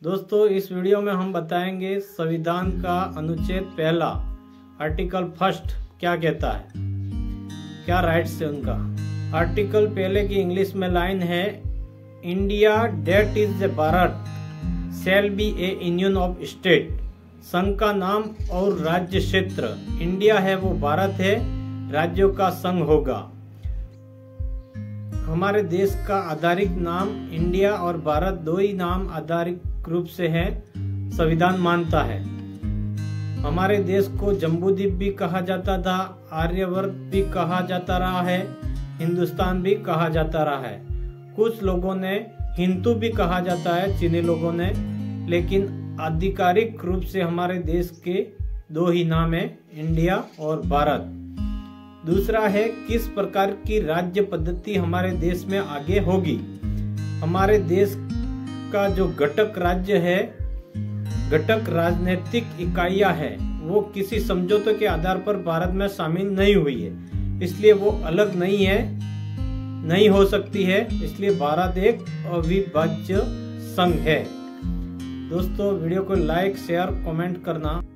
दोस्तों इस वीडियो में हम बताएंगे संविधान का अनुच्छेद पहला आर्टिकल फर्स्ट क्या कहता है, क्या राइट्स है उनका। आर्टिकल पहले की इंग्लिश में लाइन है, India that is a Bharat shall be a union of state. संघ का नाम और राज्य क्षेत्र इंडिया है वो भारत है, राज्यों का संघ होगा। हमारे देश का आधारिक नाम इंडिया और भारत दो ही नाम आधारिक रूप से है, संविधान मानता है। हमारे देश को जम्बूद्वीप भी कहा जाता था, आर्यवर्त भी कहा जाता रहा है, हिंदुस्तान भी कहा जाता रहा है। कुछ लोगों ने हिंदू भी कहा जाता है, चीनी लोगों ने, लेकिन आधिकारिक रूप से हमारे देश के दो ही नाम है, इंडिया और भारत। दूसरा है, किस प्रकार की राज्य पद्धति हमारे देश में आगे होगी। हमारे देश का जो घटक राज्य है, घटक राजनीतिक इकाइयां है, वो किसी समझौते के आधार पर भारत में शामिल नहीं हुई है, इसलिए वो अलग नहीं हो सकती है। इसलिए भारत एक अविभाज्य संघ है। दोस्तों वीडियो को लाइक शेयर कमेंट करना